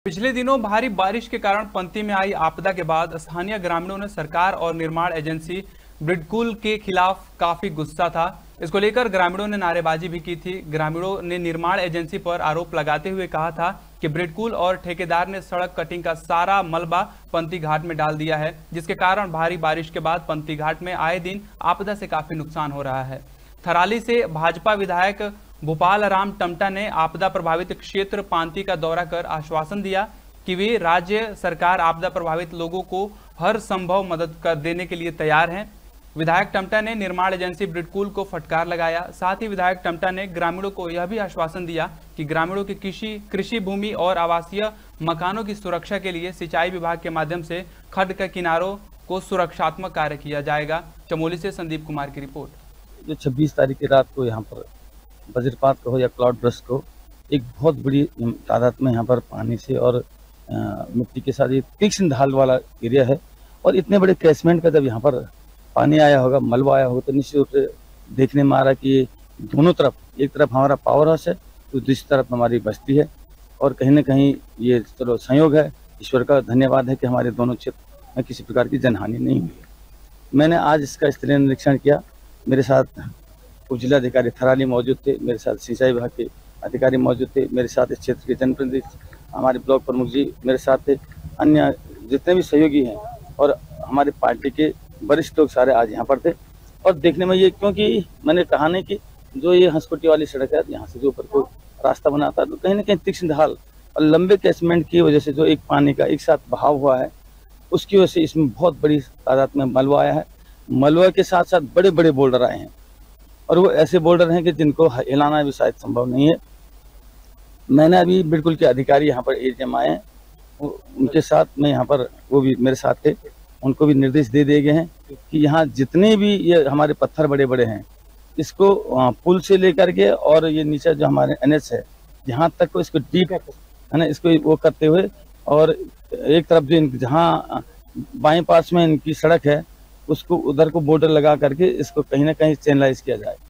पिछले दिनों भारी बारिश के कारण पंती में आई आपदा के बाद स्थानीय ग्रामीणों ने सरकार और निर्माण एजेंसी ब्रिडकुल के खिलाफ काफी गुस्सा था। इसको लेकर ग्रामीणों ने नारेबाजी भी की थी। ग्रामीणों ने निर्माण एजेंसी पर आरोप लगाते हुए कहा था कि ब्रिडकुल और ठेकेदार ने सड़क कटिंग का सारा मलबा पंती घाट में डाल दिया है, जिसके कारण भारी बारिश के बाद पंती घाट में आए दिन आपदा से काफी नुकसान हो रहा है। थराली से भाजपा विधायक भूपाल राम टमटा ने आपदा प्रभावित क्षेत्र पांती का दौरा कर आश्वासन दिया कि वे राज्य सरकार आपदा प्रभावित लोगों को हर संभव मदद कर देने के लिए तैयार हैं। विधायक टमटा ने निर्माण एजेंसी ब्रिडकुल को फटकार लगाया। साथ ही विधायक टमटा ने ग्रामीणों को यह भी आश्वासन दिया कि ग्रामीणों की कृषि भूमि और आवासीय मकानों की सुरक्षा के लिए सिंचाई विभाग के माध्यम से खड्ड के किनारों को सुरक्षात्मक कार्य किया जाएगा। चमोली से संदीप कुमार की रिपोर्ट। जो 26 तारीख की रात को यहाँ पर वज्रपात का हो या क्लाउड बर्स्ट को एक बहुत बड़ी तादाद में यहाँ पर पानी से और मिट्टी के साथ एक तीक्ष्ण ढाल वाला एरिया है, और इतने बड़े कैचमेंट का जब यहाँ पर पानी आया होगा, मलबा आया होगा, तो निश्चित रूप से देखने में आ रहा है कि दोनों तरफ, एक तरफ हमारा पावर हाउस है तो दूसरी तरफ हमारी बस्ती है, और कहीं ना कहीं ये चलो संयोग है, ईश्वर का धन्यवाद है कि हमारे दोनों क्षेत्र में किसी प्रकार की जनहानि नहीं हुई है। मैंने आज इसका स्थलीय निरीक्षण किया। मेरे साथ उप जिलाधिकारी थराली मौजूद थे, मेरे साथ सिंचाई विभाग के अधिकारी मौजूद थे, मेरे साथ इस क्षेत्र के जनप्रतिनिधि, हमारे ब्लॉक प्रमुख जी मेरे साथ थे, अन्य जितने भी सहयोगी हैं और हमारे पार्टी के वरिष्ठ लोग सारे आज यहाँ पर थे। और देखने में ये, क्योंकि मैंने कहा नहीं कि जो ये हंसकोटी वाली सड़क है, यहाँ से जो ऊपर को रास्ता बनाता है, तो कहीं ना कहीं तीक्ष्ण ढाल और लंबे कैचमेंट की वजह से जो एक पानी का एक साथ बहाव हुआ है, उसकी वजह से इसमें बहुत बड़ी तादाद में मलबा आया है। मलबा के साथ साथ बड़े बड़े बोल्डर आए हैं, और वो ऐसे बोल्डर हैं कि जिनको हिलाना भी शायद संभव नहीं है। मैंने अभी बिल्कुल के अधिकारी यहाँ पर एरिया में आए हैं, उनके साथ में यहाँ पर वो भी मेरे साथ थे, उनको भी निर्देश दे दिए गए हैं कि यहाँ जितने भी ये हमारे पत्थर बड़े बड़े हैं, इसको पुल से लेकर के और ये नीचे जो हमारे NH है यहाँ तक को इसको डीप है ना, इसको वो करते हुए, और एक तरफ जो जहाँ बाएं पास में इनकी सड़क है उसको उधर को बॉर्डर लगा करके इसको कहीं ना कहीं चैनलाइज किया जाए।